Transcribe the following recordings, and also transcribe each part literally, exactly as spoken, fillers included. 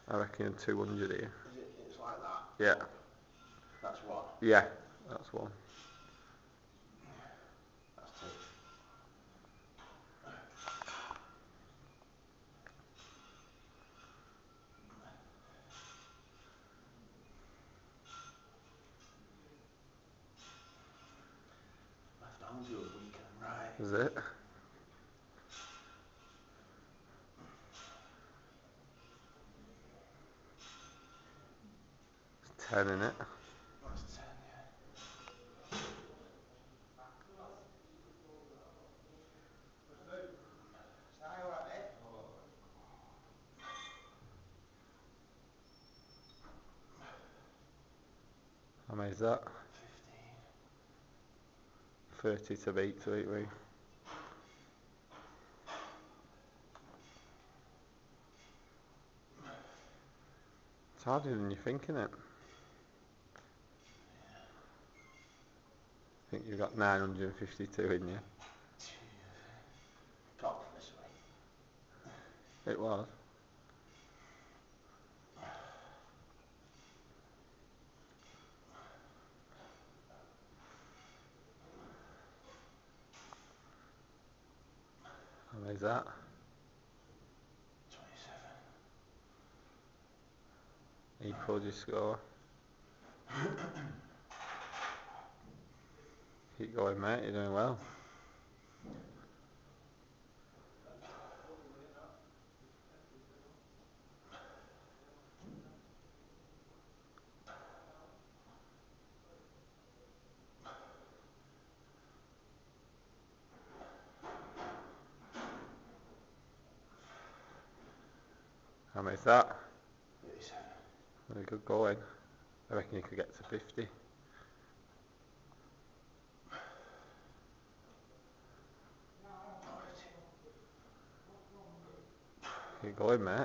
I reckon two hundred here. Is it? It's like that? Yeah. That's one? Yeah, that's one. That's two. Left arm feels weaker than right. Is it? It's ten, innit? That's ten, yeah. How many is that? Fifteen. thirty to beat to eat we. It's harder than you think, innit? I think you've got nine hundred fifty-two in you. Top this way. It was. How many is that? Twenty-seven. Equal your score. Keep going, mate, you're doing well. How many is that? Thirty-seven. Very good going. I reckon you could get to fifty. Keep going, mate.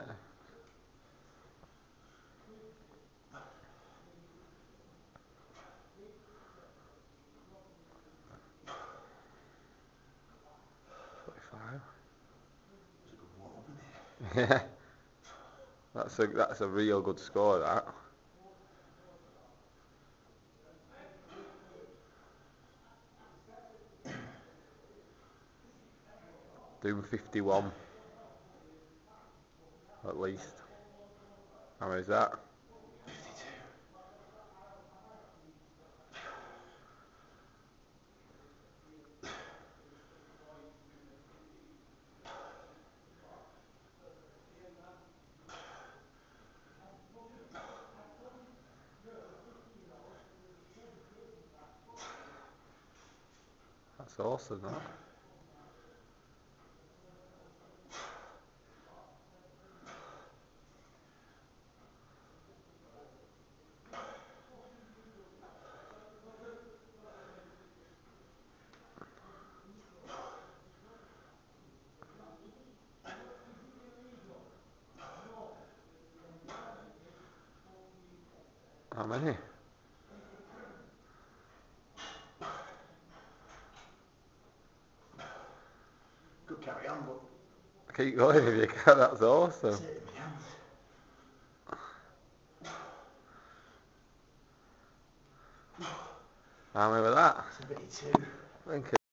forty-five. That's a good warm up, isn't it? Yeah. That's a that's a real good score, that. Doing fifty-one. At least. How many is that? Fifty-two. That's awesome, that. How many? Could carry on, but Keep going if you can, that's awesome. it's it in my hands. How many with that? seventy-two. Thank you.